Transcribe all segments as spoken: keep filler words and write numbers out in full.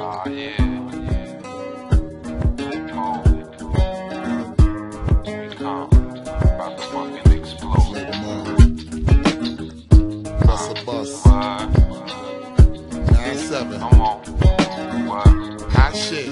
Aw, yeah. About to fucking explode. Bust a bus. nine seven. Come on. What? Hot shit.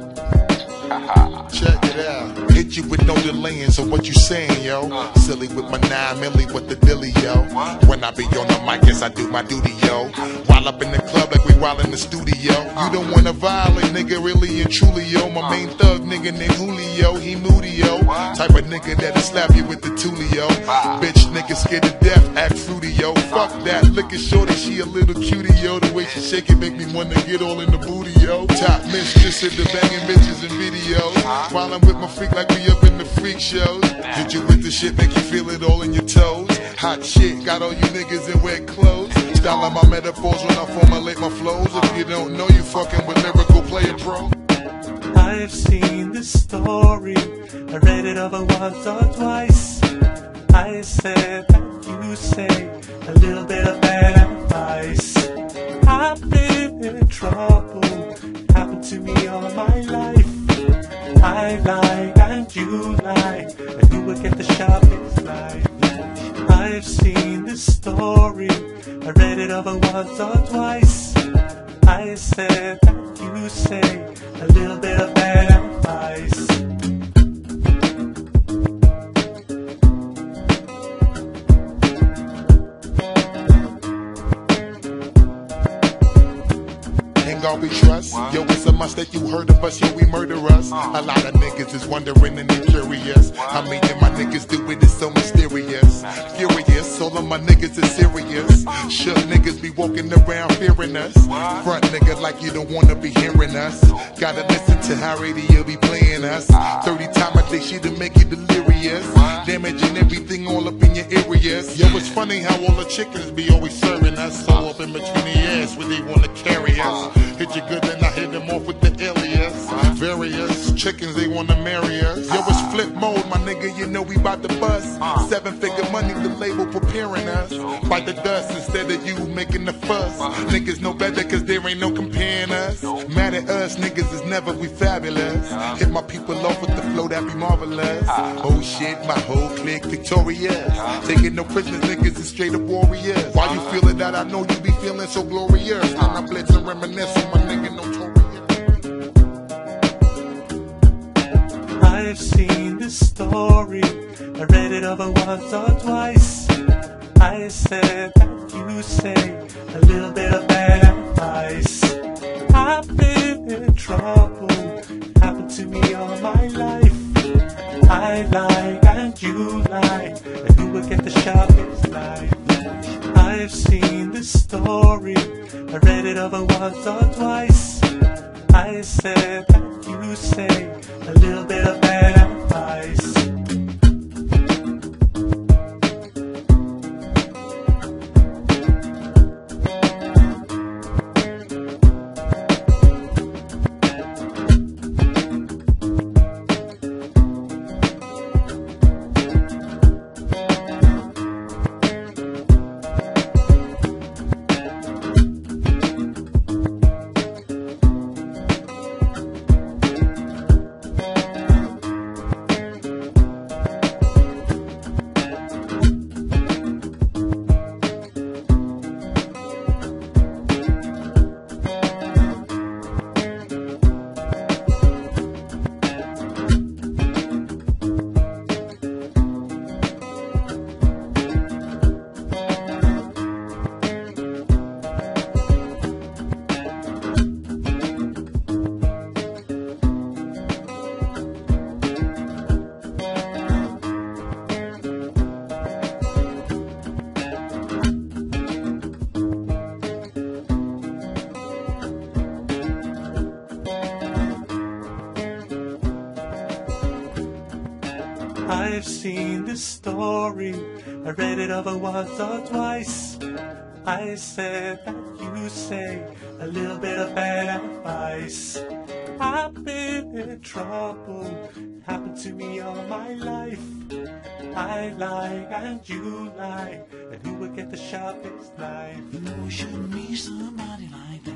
Check it out. Hit you with no delaying, so what you saying, yo? Uh. Silly with my nine milli with the dilly, yo. What? When I be on the mic, yes, I do my duty, yo. While up in the club like we while in the studio. You don't wanna violate, nigga, really and truly, yo. My main thug, nigga named Julio, he moody, yo. Type of nigga that'll slap you with the tulio. Bitch, nigga scared to death, act fruity, yo. Fuck that, looking shorty, she a little cutie, yo. The way she shake it make me wanna get all in the booty, yo. Top mistress at the banging bitches and videos. While I'm with my freak like we up in the freak shows. Hit you with the shit, make you feel it all in your toes. Hot shit, got all you niggas in wet clothes. Style my metaphors when I formulate my flows. If you don't know, you fucking with lyrical player pro. I've seen this story, I read it over once or twice. I said that you say a little bit of bad advice. I've been in trouble, it happened to me all my life. I lie and you lie, and you will get the sharpest knife. I've seen this story, I read it over once or twice. I said that you say a little bit of bad advice. God we trust. Yo, it's a must that you heard of us, yo, we murder us. A lot of niggas is wondering and they curious. I mean, and my niggas do it, it's so mysterious. Furious, all of my niggas is serious. Shook niggas be walking around fearing us. Front nigga like you don't wanna be hearing us. Gotta listen to how radio be playing us. thirty times a day, she'll make you delirious. Damaging everything all up in your areas. Yo, it's funny how all the chickens be always serving us. So up in between the ass where they wanna carry us. Hit you good, then I hit them off with the alias. Various chickens, they wanna marry us. Yo, it's flip mode, my nigga, you know we bout to bust. Seven figure money, the label preparing us. Bite the dust instead of you making the fuss. Niggas know better cause there ain't no comparing us. Mad at us, niggas is never, we fabulous. Hit my people off with the flow, that be marvelous. Oh shit, my whole clique victorious. Taking no prisoners, niggas is straight up warriors. Why you feeling that? I know you be feeling so glorious. Then I blitz and reminisce on my nigga notorious. I've seen this story, I read it over once or twice. I said that you say a little bit of bad advice. I've been in trouble, it happened to me all my life. I lie and you lie, and you will get the sharpest knife. I've seen this story, I read it over once or twice. I said that you say a little bit of bad advice. I've seen this story, I read it over once or twice. I said that you say a little bit of bad advice. I've been in trouble, it happened to me all my life. I lie and you lie, and who will get the sharpest knife? You know you shouldn't meet somebody like that.